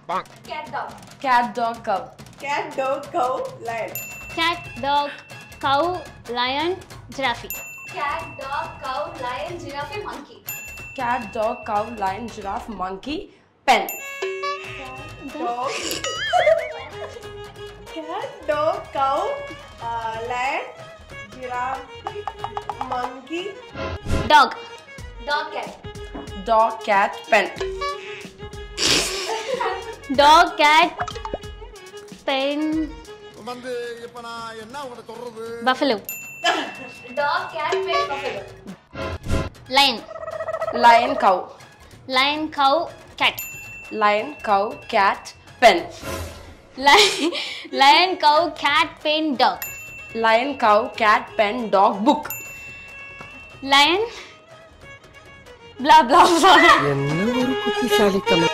Cat dog. Cat, dog, cow. Cat, dog, cow, lion. Cat, dog, cow, lion, giraffe. Cat, dog, cow, lion, giraffe, monkey. Cat, dog, cow, lion, giraffe, monkey, pen. Dog. Cat, dog, cow, lion, giraffe, monkey. Dog. Dog, cat. Dog, cat, pen. Dog, cat, pen, buffalo. Dog, cat, pet, buffalo. Lion. Lion, cow. Lion, cow, cat. Lion, cow, cat, pen. Lion, cow, cat, pen, dog. Lion, cow, cat, pen, dog, book. Lion, blah blah blah. என்ன ஒரு புத்திசாலித்தனம்